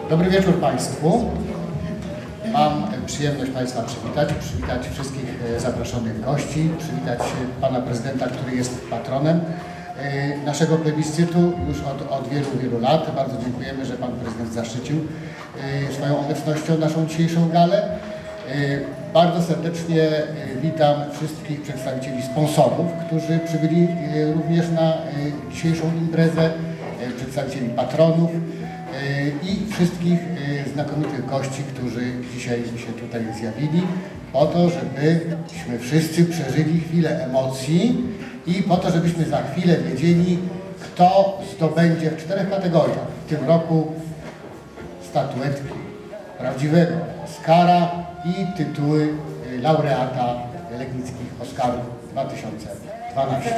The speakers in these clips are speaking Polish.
Dobry wieczór Państwu. Mam przyjemność Państwa przywitać wszystkich zaproszonych gości, przywitać Pana Prezydenta, który jest patronem naszego plebiscytu już od wielu lat. Bardzo dziękujemy, że Pan Prezydent zaszczycił swoją obecnością naszą dzisiejszą galę. Bardzo serdecznie witam wszystkich przedstawicieli sponsorów, którzy przybyli również na dzisiejszą imprezę, przedstawicieli patronów i wszystkich znakomitych gości, którzy dzisiaj się tutaj zjawili, po to, żebyśmy wszyscy przeżyli chwilę emocji i po to, żebyśmy za chwilę wiedzieli, kto zdobędzie w 4 kategoriach w tym roku statuetki prawdziwego Oscara i tytuły laureata Legnickich Oscarów 2012.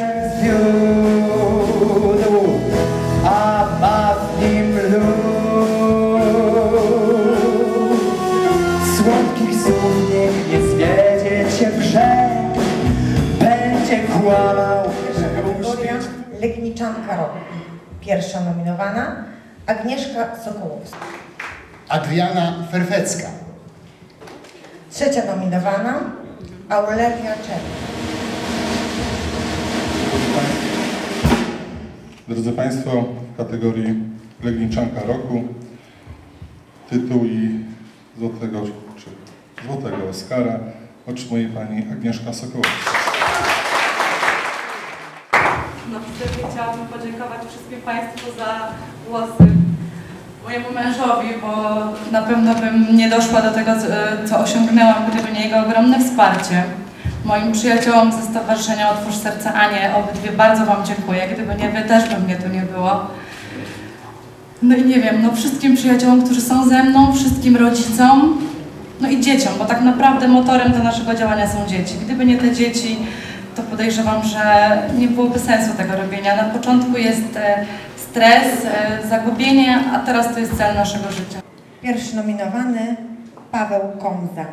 A ma w nim słodkich słów niech nie zwiedzie cię brzeg, będzie kłamał, żeby uśmiech. Legniczanka roku. Pierwsza nominowana Agnieszka Sokołowska. Adriana Ferfecka. Trzecia nominowana Aurelia Czerń. Drodzy Państwo, w kategorii Legniczanka Roku tytuł i złotego Oscara otrzymuje Pani Agnieszka Sokołowska. No wtedy chciałabym podziękować wszystkim Państwu za głosy mojemu mężowi, bo na pewno bym nie doszła do tego, co osiągnęłam, gdyby nie jego ogromne wsparcie. Moim przyjaciołom ze Stowarzyszenia Otwórz Serce Anie, obydwie bardzo Wam dziękuję. Gdyby nie Wy, też by mnie tu nie było. No i nie wiem, no wszystkim przyjaciołom, którzy są ze mną, wszystkim rodzicom, no i dzieciom, bo tak naprawdę motorem do naszego działania są dzieci. Gdyby nie te dzieci, to podejrzewam, że nie byłoby sensu tego robienia. Na początku jest stres, zagubienie, a teraz to jest cel naszego życia. Pierwszy nominowany Paweł Komza.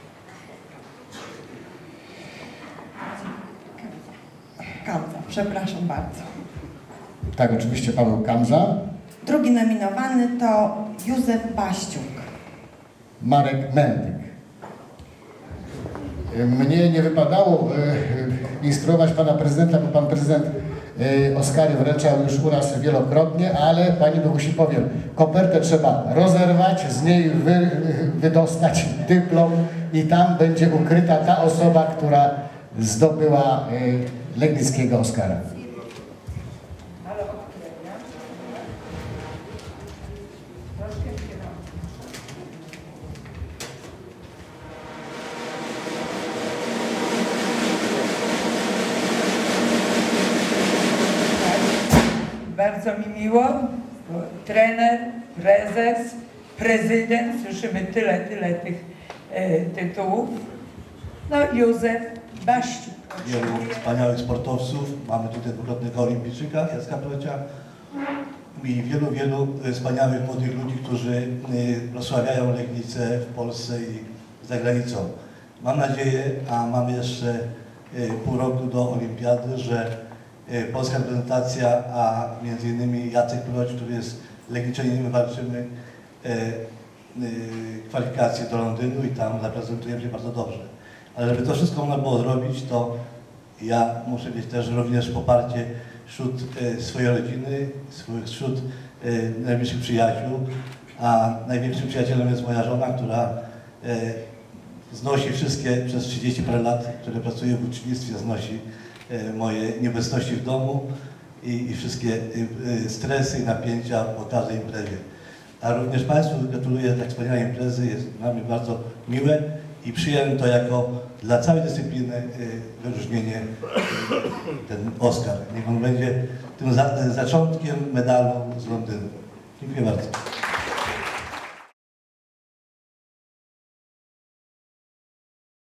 Kamza, przepraszam bardzo. Tak, oczywiście Paweł Kamza. Drugi nominowany to Józef Baściuk. Marek Mendyk. Mnie nie wypadało instruować Pana Prezydenta, bo Pan Prezydent Oscary wręczał już u nas wielokrotnie, ale Pani Bogusi powiem, kopertę trzeba rozerwać, z niej wydostać dyplom i tam będzie ukryta ta osoba, która zdobyła Legnickiego Oscara. Bardzo mi miło, bo trener, prezes, prezydent, słyszymy tyle tych tytułów. No Józef Baściuk. Wielu wspaniałych sportowców, mamy tutaj dwukrotnego olimpijczyka Jacka Procia i wielu wspaniałych młodych ludzi, którzy prosławiają Legnicę w Polsce i za granicą. Mam nadzieję, a mamy jeszcze pół roku do olimpiady, że polska reprezentacja, a między innymi Jacek Proć, który jest Legniczeninem, walczymy kwalifikacje do Londynu i tam zaprezentujemy się bardzo dobrze. Ale żeby to wszystko można było zrobić, to ja muszę mieć też również poparcie wśród swojej rodziny, wśród najbliższych przyjaciół, a największym przyjacielem jest moja żona, która znosi wszystkie, przez 30 parę lat, które pracuje w uczniostwie, znosi moje nieobecności w domu i wszystkie stresy i napięcia po każdej imprezie. A również Państwu gratuluję tak wspaniałej imprezy, jest dla mnie bardzo miłe i przyjąłem to jako dla całej dyscypliny wyróżnienie, ten Oscar. Niech on będzie tym zaczątkiem medalu z Londynu. Dziękuję bardzo.